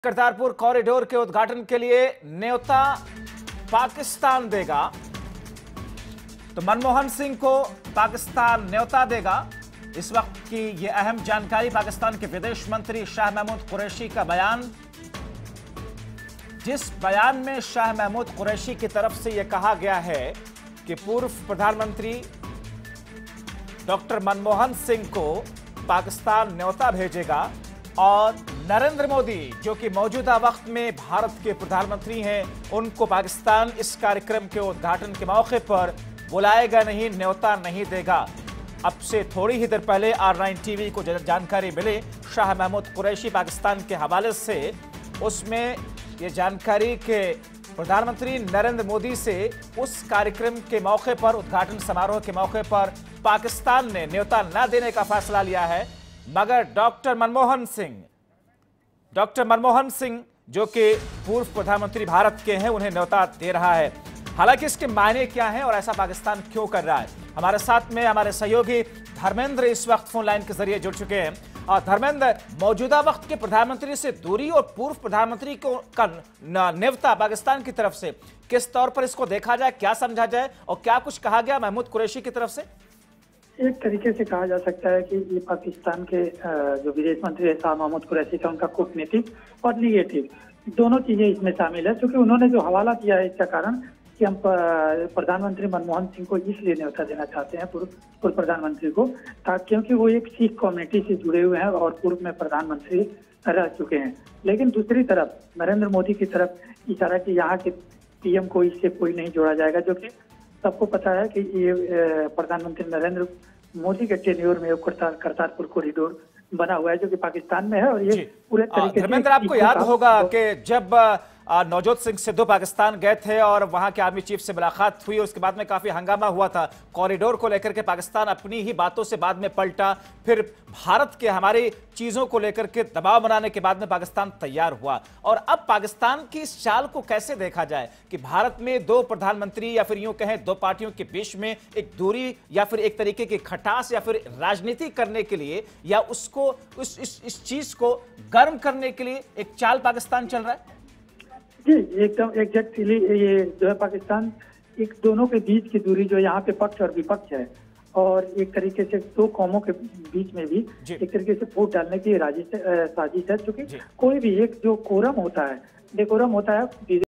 Kartarpur corridor के उद्घाटन के लिए न्योता पाकिस्तान देगा, तो मनमोहन सिंह को पाकिस्तान न्योता देगा। इस वक्त की यह अहम जानकारी, पाकिस्तान के विदेश मंत्री शाह महमूद कुरैशी का बयान, जिस बयान में शाह महमूद कुरैशी की तरफ से यह कहा गया है कि पूर्व प्रधानमंत्री डॉक्टर मनमोहन सिंह को पाकिस्तान न्योता भेजेगा और नरेंद्र मोदी जो कि मौजूदा वक्त में भारत के प्रधानमंत्री हैं, उनको पाकिस्तान इस कार्यक्रम के उद्घाटन के मौके पर बुलाएगा नहीं, न्योता नहीं देगा। अब से थोड़ी ही देर पहले R9 टीवी को जानकारी मिली शाह महमूद कुरैशी पाकिस्तान के हवाले से, उसमें ये जानकारी के प्रधानमंत्री नरेंद्र मोदी से उस कार्यक्रम के मौके पर, उद्घाटन समारोह के मौके पर पाकिस्तान ने न्योता न देने का फैसला लिया है, मगर डॉक्टर मनमोहन सिंह जो कि पूर्व प्रधानमंत्री भारत के हैं, उन्हें न्योता दे रहा है। हालांकि इसके मायने क्या हैं और ऐसा पाकिस्तान क्यों कर रहा है, हमारे साथ में हमारे सहयोगी धर्मेंद्र इस वक्त फोन लाइन के जरिए जुड़ चुके हैं। और धर्मेंद्र, मौजूदा वक्त के प्रधानमंत्री से दूरी और पूर्व प्रधानमंत्री को का न्योता पाकिस्तान की तरफ से किस तौर पर इसको देखा जाए, क्या समझा जाए और क्या कुछ कहा गया महमूद कुरैशी की तरफ से? एक तरीके से कहा जा सकता है कि ये पाकिस्तान के जो विदेश मंत्री है शाह महमूद कुरैशी का, उनका कूटनीतिक और निगेटिव दोनों चीजें इसमें शामिल है, क्योंकि उन्होंने जो हवाला दिया है इसका कारण कि हम प्रधानमंत्री मनमोहन सिंह को इसलिए न्योता देना चाहते हैं पूर्व प्रधानमंत्री को, क्योंकि वो एक सिख कम्युनिटी से जुड़े हुए हैं और पूर्व में प्रधानमंत्री रह चुके हैं। लेकिन दूसरी तरफ नरेंद्र मोदी की तरफ इशारा कि यहाँ के पीएम को इससे कोई नहीं जोड़ा जाएगा, जो कि सबको पता है कि ये प्रधानमंत्री नरेंद्र मोदी के टेन्योर में करतारपुर कॉरिडोर बना हुआ है, जो कि पाकिस्तान में है। और ये पूरे तरीके से धर्मेंद्र, आपको याद होगा कि जब नवजोत सिंह सिद्धू पाकिस्तान गए थे और वहां के आर्मी चीफ से मुलाकात हुई, उसके बाद में काफी हंगामा हुआ था कॉरिडोर को लेकर के। पाकिस्तान अपनी ही बातों से बाद में पलटा, फिर भारत के हमारी चीजों को लेकर के दबाव बनाने के बाद में पाकिस्तान तैयार हुआ। और अब पाकिस्तान की इस चाल को कैसे देखा जाए कि भारत में दो प्रधानमंत्री या फिर यूं कहें दो पार्टियों के बीच में एक दूरी या फिर एक तरीके की खटास या फिर राजनीति करने के लिए या उसको इस चीज को गर्म करने के लिए एक चाल पाकिस्तान चल रहा है? जी एकदम एग्जैक्टली, ये जो है पाकिस्तान एक दोनों के बीच की दूरी जो यहाँ पे पक्ष और विपक्ष है, और एक तरीके से दो कौमों के बीच में भी एक तरीके से फूट डालने की साजिश है, क्योंकि कोई भी एक जो कोरम होता है, डेकोरम होता है